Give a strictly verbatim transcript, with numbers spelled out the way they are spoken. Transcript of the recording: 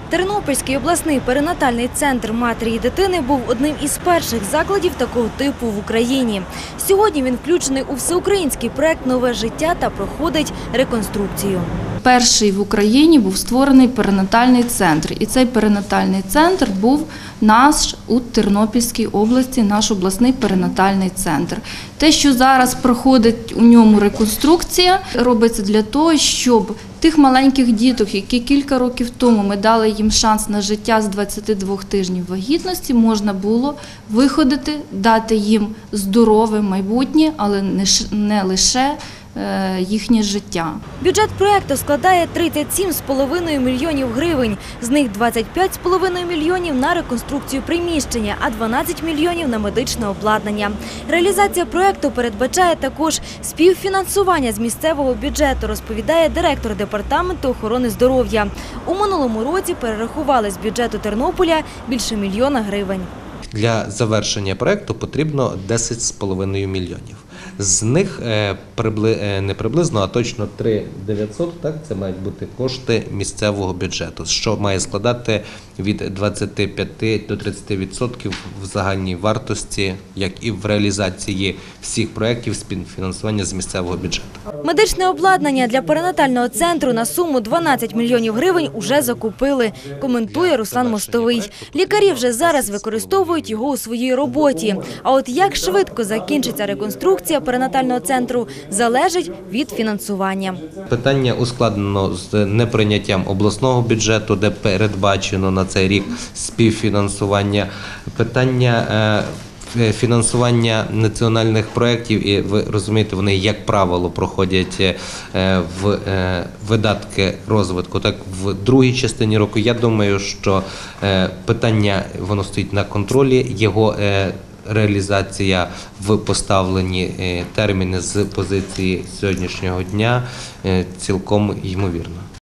Тернопільський обласний перинатальний центр матері і дитини був одним із перших закладів такого типу в Україні. Сьогодні він включений у всеукраїнський проект «Нове життя» та проходить реконструкцію. Перший в Україні був створений перинатальний центр. І цей перинатальний центр був наш у Тернопільській області, наш обласний перинатальний центр. Те, що зараз проходить у ньому реконструкція, робиться для того, щоб тих маленьких діток, які кілька років тому ми дали їм шанс на життя з двадцяти двох тижнів вагітності, можна було виходити, дати їм здорове майбутнє, але не лише їхнє життя. Бюджет проєкту складає тридцять сім з половиною мільйонів гривень. З них двадцять п'ять з половиною мільйонів на реконструкцію приміщення, а дванадцять мільйонів на медичне обладнання. Реалізація проєкту передбачає також співфінансування з місцевого бюджету, розповідає директор департаменту охорони здоров'я. У минулому році перерахували з бюджету Тернополя більше мільйона гривень. Для завершення проєкту потрібно десять з половиною мільйонів. З них не приблизно, а точно три тисячі дев'ятсот, так, це мають бути кошти місцевого бюджету, що має складати від двадцяти п'яти до тридцяти відсотків в загальній вартості, як і в реалізації всіх проєктів співфінансування з місцевого бюджету. Медичне обладнання для перинатального центру на суму дванадцять мільйонів гривень уже закупили, коментує Руслан Мостовий. Лікарі вже зараз використовують його у своїй роботі. А от як швидко закінчиться реконструкція перинатального центру, залежить від фінансування. Питання ускладнено з неприйняттям обласного бюджету, де передбачено на цей рік співфінансування. Питання фінансування національних проєктів, і ви розумієте, вони, як правило, проходять в видатки розвитку. Так, в другій частині року, я думаю, що питання, воно стоїть на контролі, його реалізація в поставлені терміни з позиції сьогоднішнього дня цілком ймовірна.